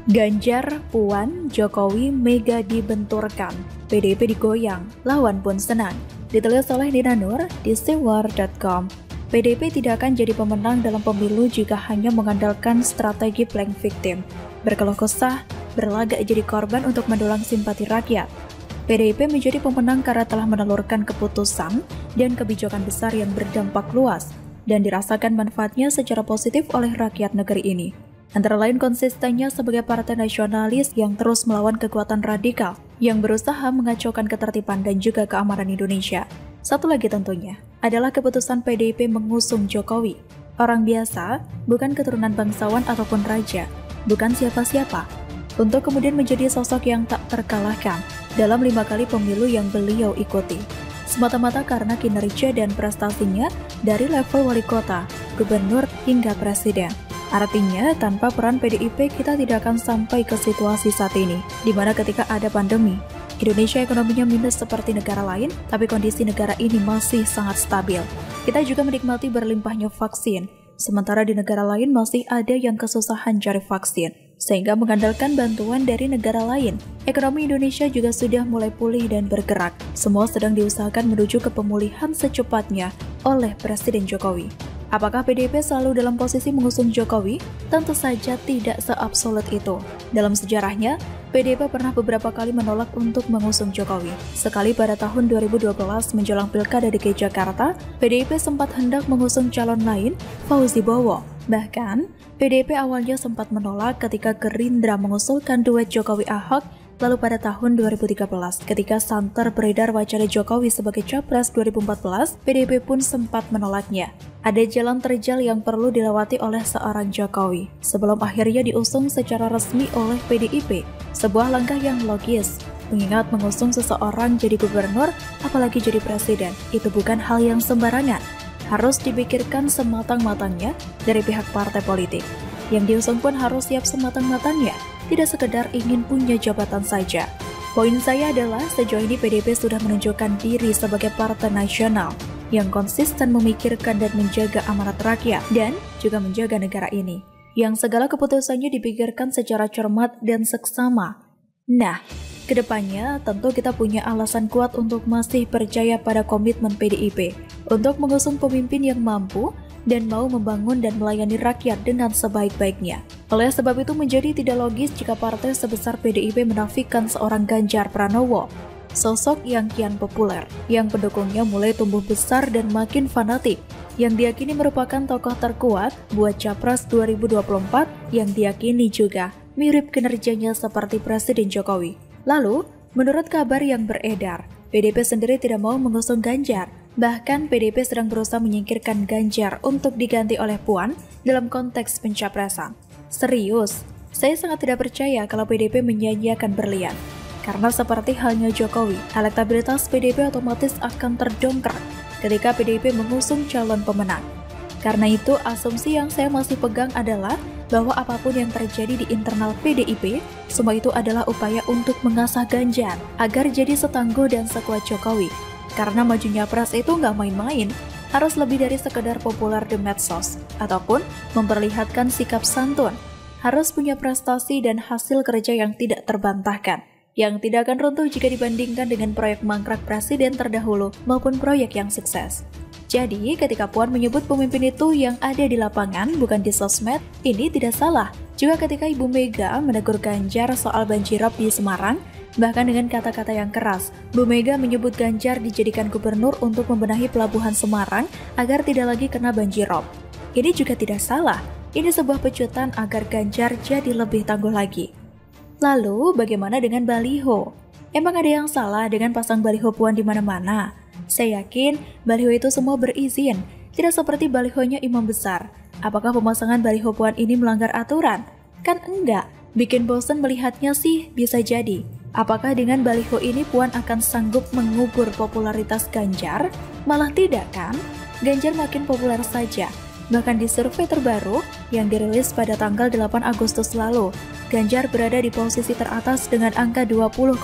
Ganjar, Puan, Jokowi mega dibenturkan, PDIP digoyang, lawan pun senang. Ditulis oleh Nina Nur di Stewart.com. PDIP tidak akan jadi pemenang dalam pemilu jika hanya mengandalkan strategi playing victim, berkeluh kesah, berlagak jadi korban untuk mendulang simpati rakyat. PDIP menjadi pemenang karena telah menelurkan keputusan dan kebijakan besar yang berdampak luas dan dirasakan manfaatnya secara positif oleh rakyat negeri ini. Antara lain konsistennya sebagai partai nasionalis yang terus melawan kekuatan radikal yang berusaha mengacaukan ketertiban dan juga keamanan Indonesia. Satu lagi tentunya adalah keputusan PDIP mengusung Jokowi. Orang biasa, bukan keturunan bangsawan ataupun raja, bukan siapa-siapa, untuk kemudian menjadi sosok yang tak terkalahkan dalam 5 kali pemilu yang beliau ikuti. Semata-mata karena kinerja dan prestasinya dari level wali kota, gubernur, hingga presiden. Artinya, tanpa peran PDIP kita tidak akan sampai ke situasi saat ini, di mana ketika ada pandemi, Indonesia ekonominya minus seperti negara lain, tapi kondisi negara ini masih sangat stabil. Kita juga menikmati berlimpahnya vaksin, sementara di negara lain masih ada yang kesusahan cari vaksin, sehingga mengandalkan bantuan dari negara lain. Ekonomi Indonesia juga sudah mulai pulih dan bergerak. Semua sedang diusahakan menuju ke pemulihan secepatnya oleh Presiden Jokowi. Apakah PDIP selalu dalam posisi mengusung Jokowi? Tentu saja tidak seabsolut itu. Dalam sejarahnya, PDIP pernah beberapa kali menolak untuk mengusung Jokowi. Sekali pada tahun 2012 menjelang Pilkada DKI Jakarta, PDIP sempat hendak mengusung calon lain, Fauzi Bowo. Bahkan, PDIP awalnya sempat menolak ketika Gerindra mengusulkan duet Jokowi-Ahok. Lalu pada tahun 2013, ketika santer beredar wacana Jokowi sebagai Capres 2014, PDIP pun sempat menolaknya. Ada jalan terjal yang perlu dilewati oleh seorang Jokowi, sebelum akhirnya diusung secara resmi oleh PDIP. Sebuah langkah yang logis, mengingat mengusung seseorang jadi gubernur, apalagi jadi presiden, itu bukan hal yang sembarangan. Harus dipikirkan sematang-matangnya dari pihak partai politik. Yang diusung pun harus siap sematang-matangnya, tidak sekedar ingin punya jabatan saja. Poin saya adalah sejauh ini PDIP sudah menunjukkan diri sebagai partai nasional yang konsisten memikirkan dan menjaga amanat rakyat dan juga menjaga negara ini, yang segala keputusannya dipikirkan secara cermat dan seksama. Nah, kedepannya tentu kita punya alasan kuat untuk masih percaya pada komitmen PDIP untuk mengusung pemimpin yang mampu dan mau membangun dan melayani rakyat dengan sebaik-baiknya. Oleh sebab itu menjadi tidak logis jika partai sebesar PDIP menafikan seorang Ganjar Pranowo, sosok yang kian populer, yang pendukungnya mulai tumbuh besar dan makin fanatik, yang diyakini merupakan tokoh terkuat buat Capres 2024, yang diyakini juga mirip kinerjanya seperti Presiden Jokowi. Lalu, menurut kabar yang beredar, PDIP sendiri tidak mau mengusung Ganjar. Bahkan PDIP sedang berusaha menyingkirkan Ganjar untuk diganti oleh Puan dalam konteks pencapresan. Serius, saya sangat tidak percaya kalau PDIP menyanyiakan berlian. Karena seperti halnya Jokowi, elektabilitas PDIP otomatis akan terdongkrak ketika PDIP mengusung calon pemenang. Karena itu, asumsi yang saya masih pegang adalah bahwa apapun yang terjadi di internal PDIP, semua itu adalah upaya untuk mengasah Ganjar agar jadi setangguh dan sekuat Jokowi. Karena majunya pres itu nggak main-main, harus lebih dari sekedar populer di medsos, ataupun memperlihatkan sikap santun. Harus punya prestasi dan hasil kerja yang tidak terbantahkan, yang tidak akan runtuh jika dibandingkan dengan proyek mangkrak presiden terdahulu maupun proyek yang sukses. Jadi, ketika Puan menyebut pemimpin itu yang ada di lapangan, bukan di sosmed, ini tidak salah. Juga ketika Ibu Mega menegur Ganjar soal banjirop di Semarang, bahkan dengan kata-kata yang keras, Bu Mega menyebut Ganjar dijadikan gubernur untuk membenahi pelabuhan Semarang agar tidak lagi kena banjirop. Ini juga tidak salah. Ini sebuah pecutan agar Ganjar jadi lebih tangguh lagi. Lalu, bagaimana dengan baliho? Emang ada yang salah dengan pasang baliho Puan di mana-mana? Saya yakin baliho itu semua berizin, tidak seperti balihonya imam besar. Apakah pemasangan baliho Puan ini melanggar aturan? Kan enggak. Bikin bosan melihatnya sih bisa jadi. Apakah dengan baliho ini Puan akan sanggup mengubur popularitas Ganjar? Malah tidak kan? Ganjar makin populer saja. Bahkan di survei terbaru yang dirilis pada tanggal 8 Agustus lalu, Ganjar berada di posisi teratas dengan angka 20,5%.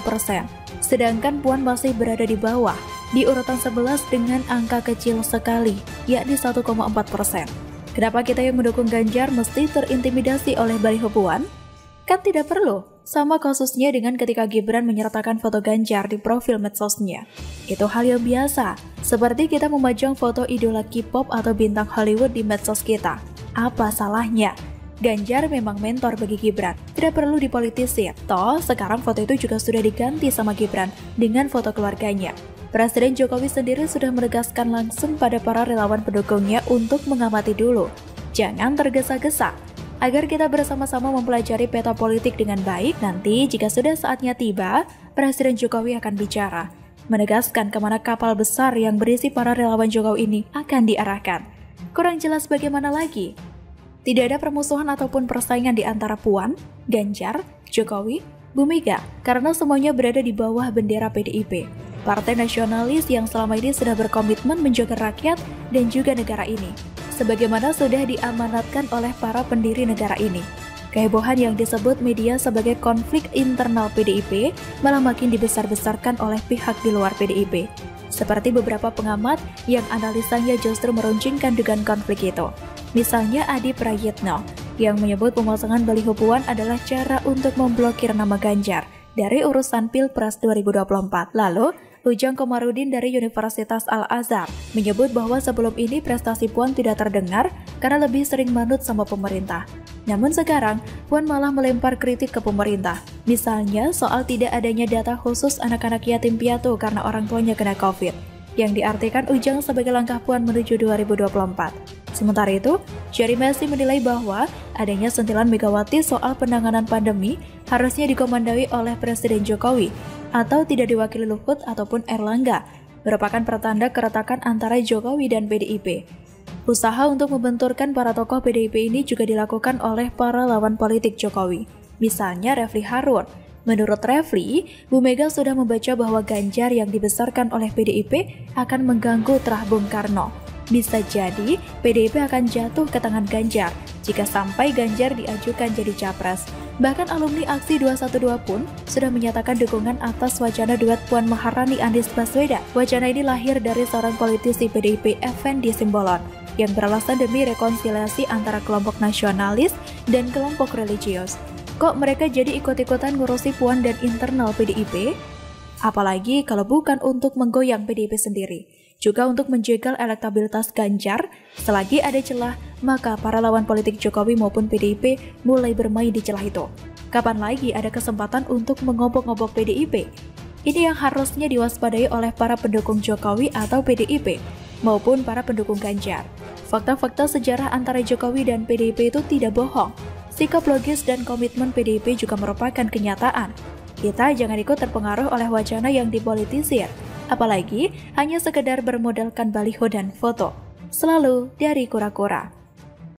Sedangkan Puan masih berada di bawah, di urutan 11 dengan angka kecil sekali, yakni 1,4%. Kenapa kita yang mendukung Ganjar mesti terintimidasi oleh baliho Puan? Kan tidak perlu. Sama kasusnya dengan ketika Gibran menyertakan foto Ganjar di profil medsosnya. Itu hal yang biasa, seperti kita memajang foto idola K-pop atau bintang Hollywood di medsos kita. Apa salahnya? Ganjar memang mentor bagi Gibran, tidak perlu dipolitisir. Toh, sekarang foto itu juga sudah diganti sama Gibran dengan foto keluarganya. Presiden Jokowi sendiri sudah menegaskan langsung pada para relawan pendukungnya untuk mengamati dulu. Jangan tergesa-gesa. Agar kita bersama-sama mempelajari peta politik dengan baik, nanti jika sudah saatnya tiba, Presiden Jokowi akan bicara, menegaskan kemana kapal besar yang berisi para relawan Jokowi ini akan diarahkan. Kurang jelas bagaimana lagi? Tidak ada permusuhan ataupun persaingan di antara Puan, Ganjar, Jokowi, Bu Mega, karena semuanya berada di bawah bendera PDIP. Partai nasionalis yang selama ini sudah berkomitmen menjaga rakyat dan juga negara ini, sebagaimana sudah diamanatkan oleh para pendiri negara ini. Kehebohan yang disebut media sebagai konflik internal PDIP malah makin dibesar-besarkan oleh pihak di luar PDIP. Seperti beberapa pengamat yang analisanya justru meruncingkan dengan konflik itu. Misalnya Adi Prayitno, yang menyebut pemasangan baliho Puan adalah cara untuk memblokir nama Ganjar dari urusan Pilpres 2024. Lalu, Ujang Komarudin dari Universitas Al-Azhar menyebut bahwa sebelum ini prestasi Puan tidak terdengar karena lebih sering manut sama pemerintah. Namun sekarang, Puan malah melempar kritik ke pemerintah. Misalnya soal tidak adanya data khusus anak-anak yatim piatu karena orang tuanya kena COVID, yang diartikan Ujang sebagai langkah Puan menuju 2024. Sementara itu, Jerry Messi menilai bahwa adanya sentilan Megawati soal penanganan pandemi harusnya dikomandoi oleh Presiden Jokowi atau tidak diwakili Luhut ataupun Erlangga, merupakan pertanda keretakan antara Jokowi dan PDIP. Usaha untuk membenturkan para tokoh PDIP ini juga dilakukan oleh para lawan politik Jokowi, misalnya Refly Harun. Menurut Refly, Bu Mega sudah membaca bahwa Ganjar yang dibesarkan oleh PDIP akan mengganggu terah Bung Karno. Bisa jadi PDIP akan jatuh ke tangan Ganjar jika sampai Ganjar diajukan jadi capres. Bahkan alumni aksi 212 pun sudah menyatakan dukungan atas wacana duet Puan Maharani Anies Baswedan. Wacana ini lahir dari seorang politisi PDIP Effendi Simbolon yang beralasan demi rekonsiliasi antara kelompok nasionalis dan kelompok religius. Kok mereka jadi ikut-ikutan ngurusi Puan dan internal PDIP? Apalagi kalau bukan untuk menggoyang PDIP sendiri, juga untuk menjegal elektabilitas Ganjar. Selagi ada celah, maka para lawan politik Jokowi maupun PDIP mulai bermain di celah itu. Kapan lagi ada kesempatan untuk mengobok-ngobok PDIP? Ini yang harusnya diwaspadai oleh para pendukung Jokowi atau PDIP, maupun para pendukung Ganjar. Fakta-fakta sejarah antara Jokowi dan PDIP itu tidak bohong. Sikap logis dan komitmen PDIP juga merupakan kenyataan. Kita jangan ikut terpengaruh oleh wacana yang dipolitisir, apalagi hanya sekedar bermodalkan baliho dan foto. Selalu dari kura-kura.